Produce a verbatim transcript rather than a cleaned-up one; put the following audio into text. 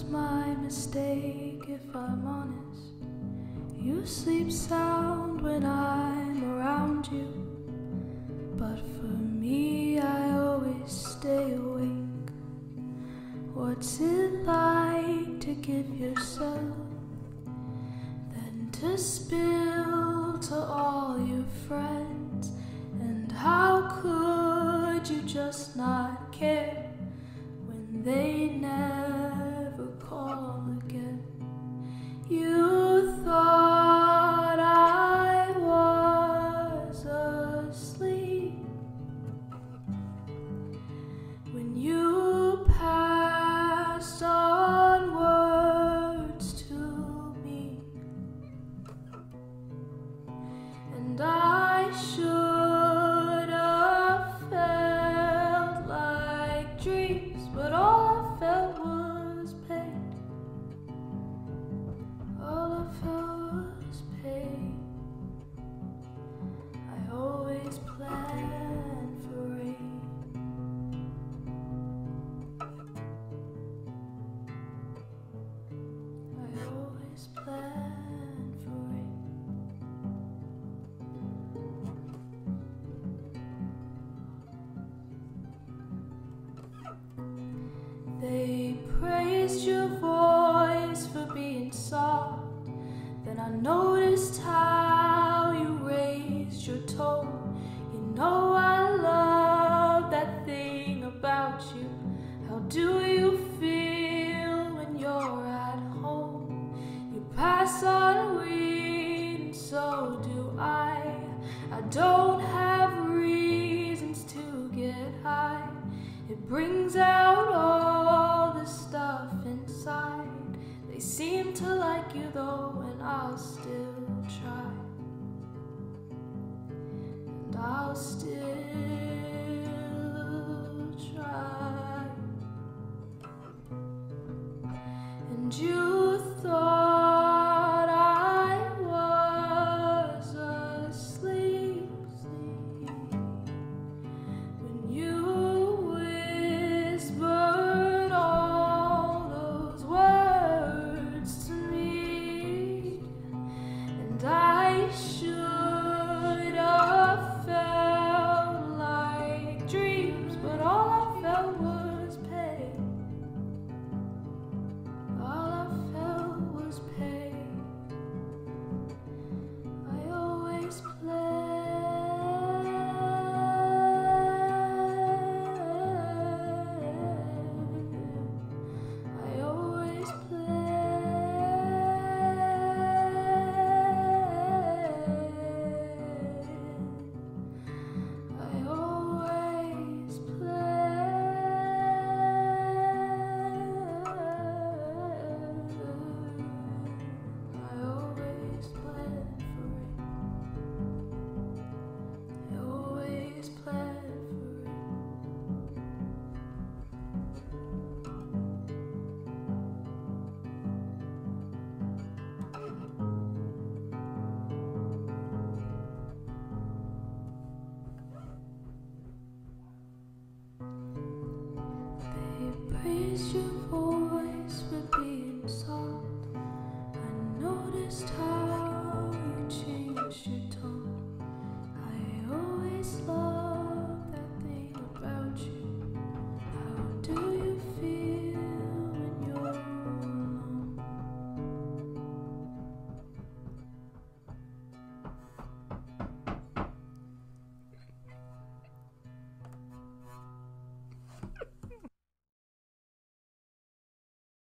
my mistake if I'm honest. You sleep sound when I'm around you, but for me I always stay awake. What's it like to give yourself, then to spill to all your friends? And how could you just not care when they never call again? You thought I was asleep when you passed on words to me, and I should have felt like dreams, but all I felt was pain. All I felt was pain. I always plan for rain. I always plan for rain. They praised your voice for being soft. Then I noticed how you raised your tone. You know I love that thing about you. How do you feel when you're at home? You pass on weed and so do I. I don't have reasons to get high. It brings out all the stuff inside. They seem to like you though, and I'll still try. And I'll still try. And you thought I was asleep, sleep, when you whispered all those words to me, and I should have felt like dreams, but all I felt was pain. All I felt was pain. I always plan. I always plan. I always plan. I always plan for it. I always plan for it. They praised your voice